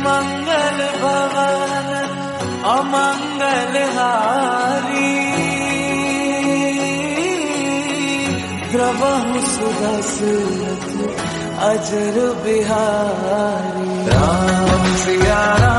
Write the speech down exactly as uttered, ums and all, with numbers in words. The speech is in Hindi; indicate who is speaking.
Speaker 1: मंगल भवन अमंगल हारी, द्रवहु सुदशरथ अजर बिहारी। राम सिया राम